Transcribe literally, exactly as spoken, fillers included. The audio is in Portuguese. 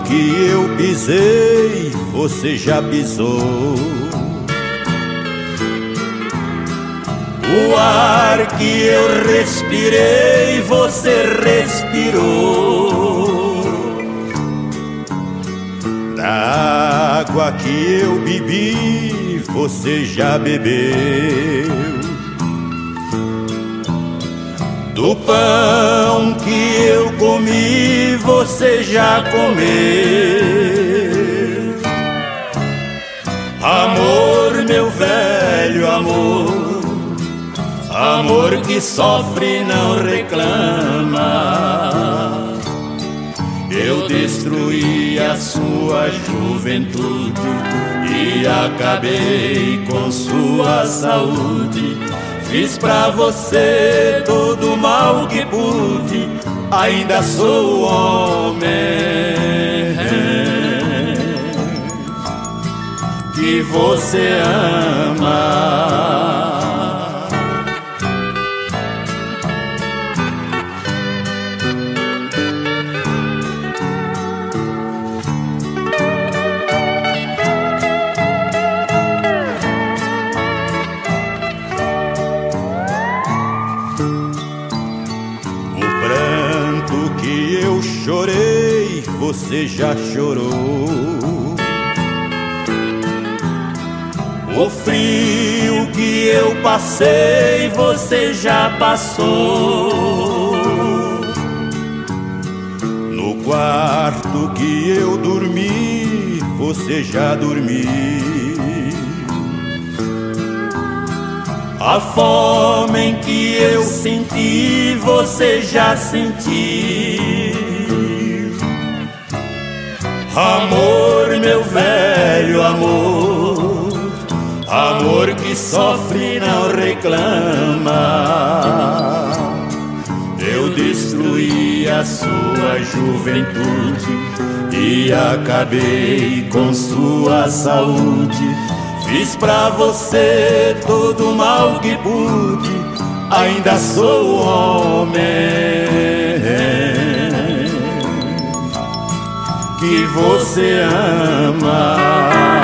que eu pisei, você já pisou. O ar que eu respirei, você respirou. Da água que eu bebi, você já bebeu. Do pão que eu comi, você já comeu. Amor, meu velho amor, amor que sofre e não reclama. Eu destruí a sua juventude e acabei com sua saúde. Fiz pra você todo o mal que pude, ainda sou homem que você ama. Que eu chorei, você já chorou. O frio que eu passei, você já passou. No quarto que eu dormi, você já dormiu. A fome em que eu senti, você já sentiu. Amor, meu velho amor, amor que sofre e não reclama. Eu destruí a sua juventude e acabei com sua saúde. Fiz pra você todo o mal que pude, ainda sou homem que você ama.